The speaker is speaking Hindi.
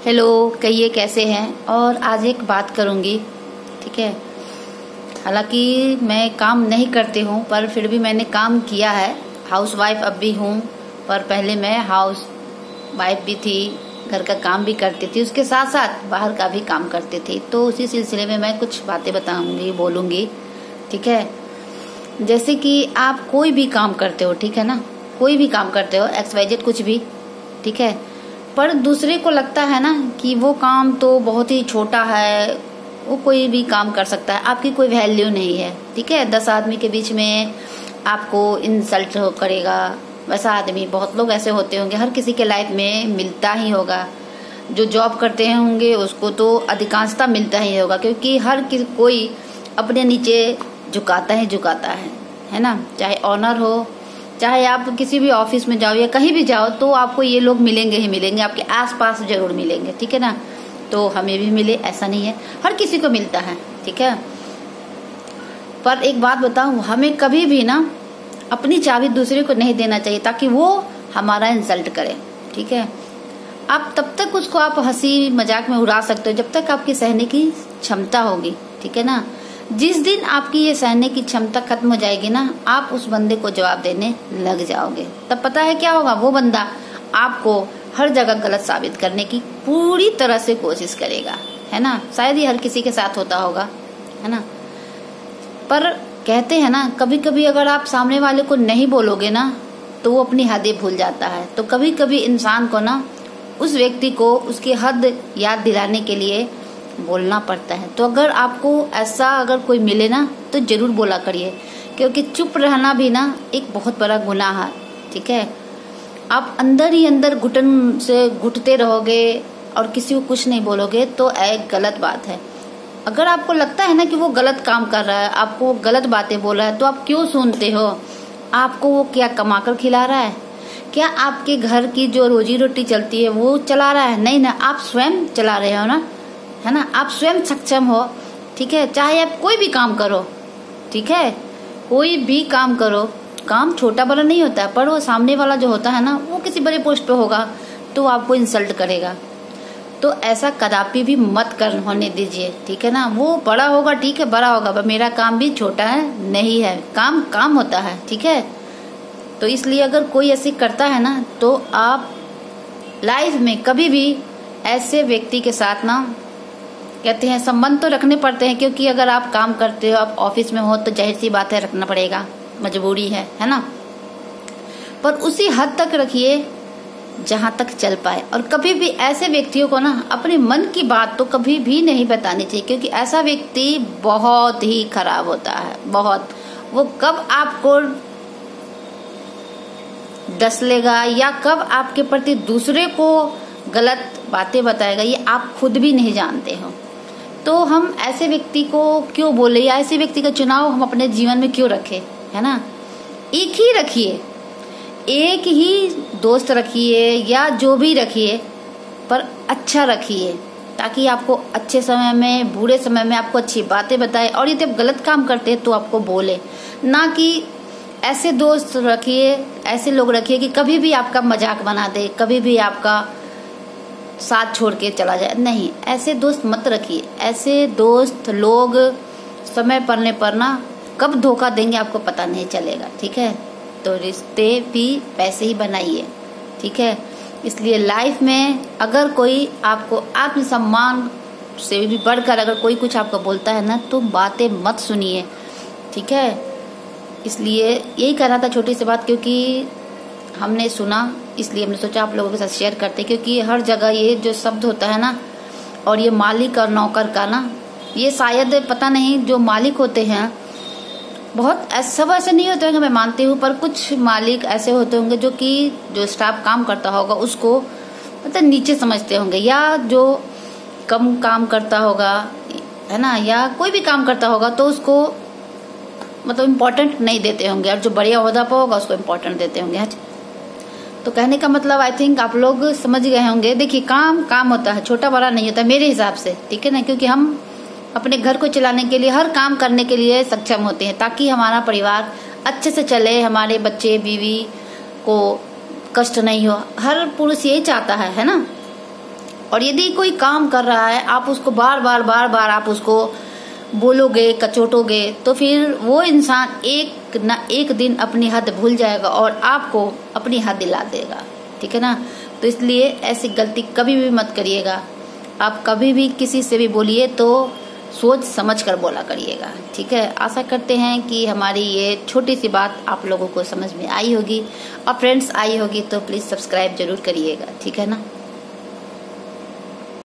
हेलो, कहिए कैसे हैं। और आज एक बात करूंगी, ठीक है। हालांकि मैं काम नहीं करती हूँ पर फिर भी मैंने काम किया है। हाउसवाइफ अब भी हूँ, पर पहले मैं हाउस वाइफ भी थी, घर का काम भी करती थी, उसके साथ साथ बाहर का भी काम करती थी। तो उसी सिलसिले में मैं कुछ बातें बताऊंगी, बोलूंगी, ठीक है। जैसे कि आप कोई भी काम करते हो, ठीक है ना, कोई भी काम करते हो, XYZ कुछ भी, ठीक है, पर दूसरे को लगता है ना कि वो काम तो बहुत ही छोटा है, वो कोई भी काम कर सकता है, आपकी कोई वैल्यू नहीं है, ठीक है। 10 आदमी के बीच में आपको इंसल्ट करेगा, वैसा आदमी बहुत लोग ऐसे होते होंगे, हर किसी के लाइफ में मिलता ही होगा। जो जॉब करते होंगे उसको तो अधिकांशता मिलता ही होगा, क्योंकि हर कोई अपने नीचे झुकाता है ना। चाहे ऑनर हो, चाहे आप किसी भी ऑफिस में जाओ या कहीं भी जाओ, तो आपको ये लोग मिलेंगे ही मिलेंगे, आपके आसपास जरूर मिलेंगे, ठीक है ना। तो हमें भी मिले ऐसा नहीं है, हर किसी को मिलता है, ठीक है। पर एक बात बताऊं, हमें कभी भी ना अपनी चाबी दूसरे को नहीं देना चाहिए ताकि वो हमारा इंसल्ट करे, ठीक है। आप तब तक उसको आप हंसी मजाक में उड़ा सकते हो जब तक आपकी सहने की क्षमता होगी, ठीक है ना। जिस दिन आपकी ये सहने की क्षमता खत्म हो जाएगी ना, आप उस बंदे को जवाब देने लग जाओगे, तब पता है क्या होगा, वो बंदा आपको हर जगह गलत साबित करने की पूरी तरह से कोशिश करेगा, है ना। शायद ये हर किसी के साथ होता होगा, है ना। पर कहते हैं ना, कभी कभी अगर आप सामने वाले को नहीं बोलोगे ना तो वो अपनी हदें भूल जाता है। तो कभी कभी इंसान को ना उस व्यक्ति को उसकी हद याद दिलाने के लिए बोलना पड़ता है। तो अगर आपको ऐसा अगर कोई मिले ना तो जरूर बोला करिए, क्योंकि चुप रहना भी ना एक बहुत बड़ा गुनाह है, ठीक है। आप अंदर ही अंदर घुटन से घुटते रहोगे और किसी को कुछ नहीं बोलोगे तो एक गलत बात है। अगर आपको लगता है ना कि वो गलत काम कर रहा है, आपको गलत बातें बोल रहा है, तो आप क्यों सुनते हो। आपको वो क्या कमा कर खिला रहा है, क्या आपके घर की जो रोजी रोटी चलती है वो चला रहा है, नहीं ना, आप स्वयं चला रहे हो ना, है ना। आप स्वयं सक्षम हो, ठीक है। चाहे आप कोई भी काम करो, ठीक है, कोई भी काम करो, काम छोटा बड़ा नहीं होता है, पर वो सामने वाला जो होता है ना वो किसी बड़े पोस्ट पे होगा तो आपको इंसल्ट करेगा। तो ऐसा कदापि भी मत कर होने दीजिए, ठीक है ना। वो बड़ा होगा, ठीक है, बड़ा होगा, पर मेरा काम भी छोटा है नहीं है, काम काम होता है, ठीक है। तो इसलिए अगर कोई ऐसे करता है ना तो आप लाइफ में कभी भी ऐसे व्यक्ति के साथ ना, कहते हैं, संबंध तो रखने पड़ते हैं, क्योंकि अगर आप काम करते हो, आप ऑफिस में हो, तो जाहिर सी बात है रखना पड़ेगा, मजबूरी है ना। पर उसी हद तक रखिए जहां तक चल पाए। और कभी भी ऐसे व्यक्तियों को ना अपने मन की बात तो कभी भी नहीं बतानी चाहिए, क्योंकि ऐसा व्यक्ति बहुत ही खराब होता है, बहुत। वो कब आपको डस लेगा या कब आपके प्रति दूसरे को गलत बातें बताएगा, ये आप खुद भी नहीं जानते हो। तो हम ऐसे व्यक्ति को क्यों बोले, या ऐसे व्यक्ति का चुनाव हम अपने जीवन में क्यों रखें, है ना। एक ही रखिए, एक ही दोस्त रखिए या जो भी रखिए, पर अच्छा रखिए, ताकि आपको अच्छे समय में, बुरे समय में आपको अच्छी बातें बताए, और यदि आप गलत काम करते हैं तो आपको बोले ना। कि ऐसे दोस्त रखिए, ऐसे लोग रखिए कि कभी भी आपका मजाक बना दे, कभी भी आपका साथ छोड़ के चला जाए, नहीं, ऐसे दोस्त मत रखिए। ऐसे दोस्त लोग समय पड़ने पर ना कब धोखा देंगे आपको पता नहीं चलेगा, ठीक है। तो रिश्ते भी पैसे ही बनाइए, ठीक है। इसलिए लाइफ में अगर कोई आपको आत्मसम्मान से भी बढ़कर अगर कोई कुछ आपको बोलता है ना तो बातें मत सुनिए, ठीक है। इसलिए यही कहना था, छोटी सी बात, क्योंकि हमने सुना, इसलिए हमने सोचा आप लोगों के साथ शेयर करते, क्योंकि हर जगह ये जो शब्द होता है ना, और ये मालिक और नौकर का ना, ये शायद पता नहीं, जो मालिक होते हैं बहुत सब ऐसे नहीं होते होंगे, मैं मानती हूँ, पर कुछ मालिक ऐसे होते होंगे जो कि जो स्टाफ काम करता होगा उसको मतलब नीचे समझते होंगे, या जो कम काम करता होगा, है ना, या कोई भी काम करता होगा तो उसको मतलब इम्पोर्टेंट नहीं देते होंगे, और जो बढ़िया ओहदा पर होगा उसको इम्पोर्टेंट देते होंगे। तो कहने का मतलब आई थिंक आप लोग समझ गए होंगे। देखिए, काम काम होता है, छोटा बड़ा नहीं होता मेरे हिसाब से, ठीक है ना। क्योंकि हम अपने घर को चलाने के लिए हर काम करने के लिए सक्षम होते हैं, ताकि हमारा परिवार अच्छे से चले, हमारे बच्चे बीवी को कष्ट नहीं हो। हर पुरुष यही चाहता है ना। और यदि कोई काम कर रहा है, आप उसको बार बार आप उसको बोलोगे, कचोटोगे, तो फिर वो इंसान एक न एक दिन अपनी हद भूल जाएगा और आपको अपनी हद दिला देगा। ठीक है ना। तो इसलिए ऐसी गलती कभी भी मत करिएगा। आप कभी भी किसी से भी बोलिए तो सोच समझ कर बोला करिएगा। ठीक है। आशा करते हैं कि हमारी ये छोटी सी बात आप लोगों को समझ में आई होगी, और फ्रेंड्स आई होगी तो प्लीज सब्सक्राइब जरूर करिएगा। ठीक है ना।